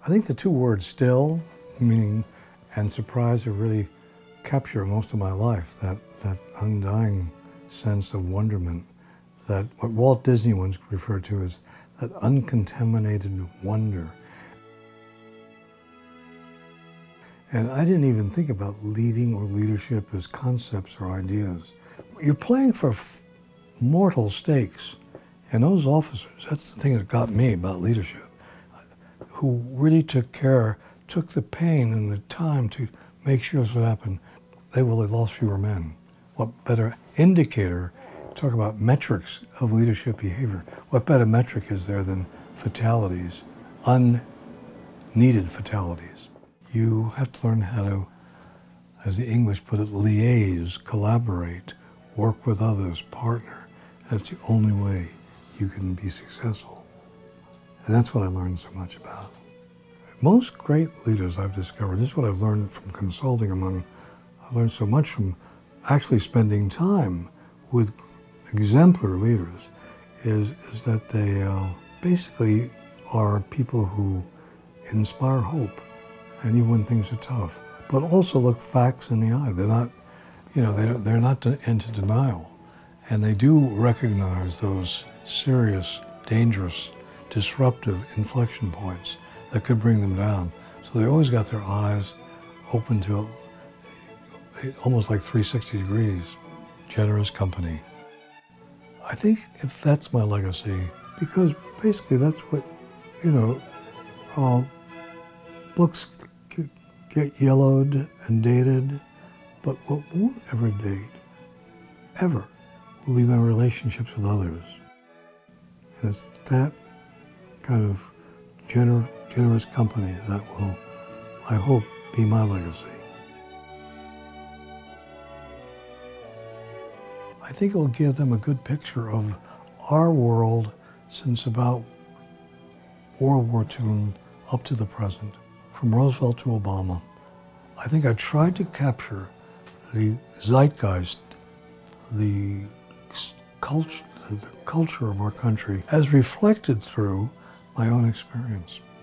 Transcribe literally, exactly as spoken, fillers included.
I think the two words still, meaning, and surprise, have really captured most of my life, that, that undying sense of wonderment, that what Walt Disney once referred to as that uncontaminated wonder. And I didn't even think about leading or leadership as concepts or ideas. You're playing for mortal stakes, and those officers, that's the thing that got me about leadership, who really took care, took the pain and the time to make sure this would happen, they will have lost fewer men. What better indicator, talk about metrics of leadership behavior, what better metric is there than fatalities, unneeded fatalities? You have to learn how to, as the English put it, liaise, collaborate, work with others, partner. That's the only way you can be successful. And that's what I learned so much about. Most great leaders I've discovered, this is what I've learned from consulting among, I've learned so much from actually spending time with exemplar leaders, is, is that they uh, basically are people who inspire hope, and even when things are tough, but also look facts in the eye. They're not, you know, they don't, they're not into denial, and they do recognize those serious, dangerous, disruptive inflection points that could bring them down. So they always got their eyes open to it, almost like three hundred sixty degrees, generous company. I think if that's my legacy, because basically that's what, you know, uh, books get yellowed and dated, but what won't ever date, ever, will be my relationships with others. And it's that kind of gener generous company that will, I hope, be my legacy. I think it will give them a good picture of our world since about World War Two up to the present, from Roosevelt to Obama. I think I tried to capture the zeitgeist, the culture, the culture of our country as reflected through my own experience.